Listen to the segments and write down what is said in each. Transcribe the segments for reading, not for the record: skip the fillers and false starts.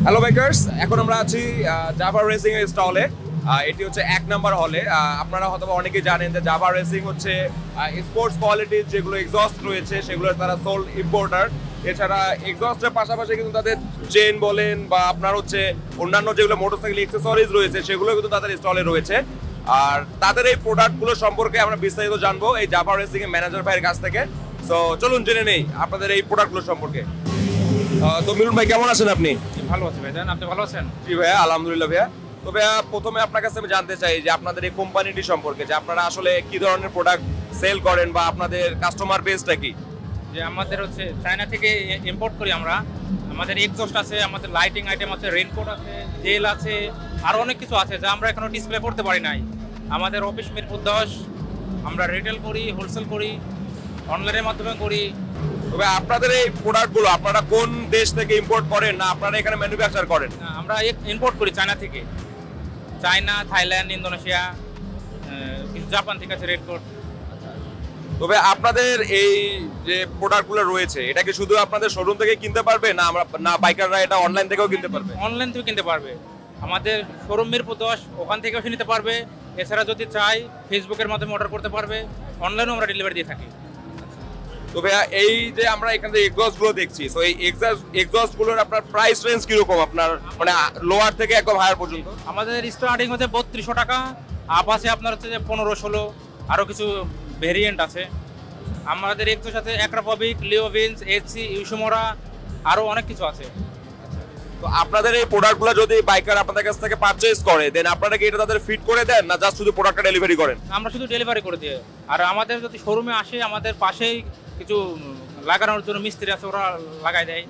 Hello bikers, এখন আমরা আছি জাভা রেসিং এর স্টলে। এটি হচ্ছে 1 নাম্বার হলে। আপনারা হয়তো অনেকেই জানেন যে জাভা রেসিং হচ্ছে স্পোর্টস কোয়ালিটির যেগুলো এক্সস্ট রয়েছে সেগুলোর তারা সোল ইম্পোর্টার। এছাড়া এক্সস্টের পাশাপাশি কিন্তু তাদের চেন বলেন বা আপনার হচ্ছে অন্যান্য যেগুলো মোটরসাইকেল অ্যাক্সেসরিজ রয়েছে সেগুলো কিন্তু তাদের স্টলে রয়েছে। আর তাদের এই প্রোডাক্টগুলো সম্পর্কে আমরা বিস্তারিত জানবো এই জাভা রেসিং এর ম্যানেজার ভাইয়ের কাছ থেকে। সো চলুন জেনে নেই আপনাদের এই প্রোডাক্টগুলো সম্পর্কে। তো মিলন ভাই, কেমন আছেন আপনি? ভালো আছি ভাই, আপনি ভালো আছেন? জি ভাইয়া, আলহামদুলিল্লাহ ভাইয়া। তো ভাইয়া, প্রথমে আপনার কাছে আমি জানতে চাই যে আপনাদের এই কোম্পানিটি সম্পর্কে, যে আপনারা আসলে কি ধরনের প্রোডাক্ট সেল করেন বা আপনাদের কাস্টমার বেসটা কি? যে আমাদের হচ্ছে চায়না থেকে ইম্পোর্ট করি আমরা। আমাদের এক্সস্ট আছে, আমাদের লাইটিং আইটেম আছে, রেইনকোট আছে, জেল আছে, আরো অনেক কিছু আছে যা আমরা এখনো ডিসপ্লে করতে পারি নাই। আমাদের অফিস মিরপুর 10। আমরা রিটেল করি, হোলসেল করি, অনলাইনের মাধ্যমে করি। তবে আপনাদের এই প্রোডাক্টগুলো আপনারা কোন দেশ থেকে ইম্পোর্ট করেন না আপনারা এখানে ম্যানুফ্যাকচার করেন? আমরা ইম্পোর্ট করি চায়না থেকে, চায়না, থাইল্যান্ড, ইন্দোনেশিয়া, কিছু জাপান থেকে আছে রেডকোট। তবে আপনাদের এই যে প্রোডাক্টগুলো রয়েছে এটা কি শুধু আপনাদের শোরুম থেকে কিনতে পারবে না বাইকাররা এটা অনলাইন থেকেও কিনতে পারবে? অনলাইন থেকে কিনতে পারবে। আমাদের শোরুম মিরপুর 10, ওখান থেকেও নিতে পারবে। এছাড়া যদি চাই ফেসবুকের মাধ্যমে অর্ডার করতে পারবে। অনলাইনেও আমরা ডেলিভারি দিয়ে থাকি। তবে এই যে আমরা এখানে এক্সস্ট গুলো দেখছি, তো এই এক্সস্ট গুলোর আপনার প্রাইস রেঞ্জ কিরকম আপনার, মানে লোয়ার থেকে একদম হায়ার পর্যন্ত? আমাদের স্টার্টিং হচ্ছে 3200 টাকা, আপ আছে আপনার হচ্ছে যে 15-16, আরও কিছু ভেরিয়েন্ট আছে। আমাদের এক্সোর সাথে অ্যাক্রাফবিক, লিওভিন্স, এইচসি, ইউসুমোরা, আরও অনেক কিছু আছে। তো আপনাদের এই প্রোডাক্টগুলো যদি বাইকার আপনাদের কাছ থেকে পারচেজ করে দেন আপনারা কি এটা তাদের ফিট করে দেন না জাস্ট শুধু প্রোডাক্টটা ডেলিভারি করেন? আমরা শুধু ডেলিভারি করে দিই। আর আমাদের যদি শোরুমে আসে, আমাদের পাশেই কিছু লাগানোর জন্য মিস্ত্রি আছে, ওরা লাগাই দেয়।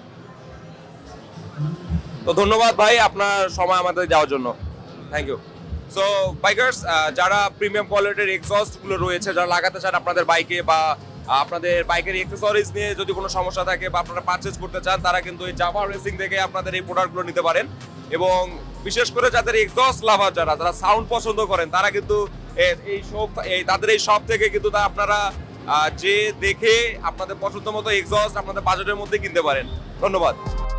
তো ধন্যবাদ ভাই আপনার সময় আমাদের যাওয়ার জন্য, থ্যাংক ইউ। সো বাইকার্স, যারা প্রিমিয়াম কোয়ালিটির এক্সস্টগুলো রয়েছে যারা লাগাতে চান আপনাদের বাইকে বা আপনাদের বাইকের অ্যাক্সেসরিজ নিয়ে যদি কোনো সমস্যা থাকে বা আপনারা পারচেজ করতে চান, তারা কিন্তু এই জাভা রেসিং থেকে আপনাদের এই প্রোডাক্টগুলো নিতে পারেন। এবং বিশেষ করে যাদের এক্সস্ট লাভার, যারা সাউন্ড পছন্দ করেন, তারা কিন্তু তাদের এই শপ থেকে কিন্তু আপনারা যে দেখে আপনাদের পছন্দ মতো এক্সস্ট আপনাদের বাজেটের মধ্যে কিনতে পারেন। ধন্যবাদ।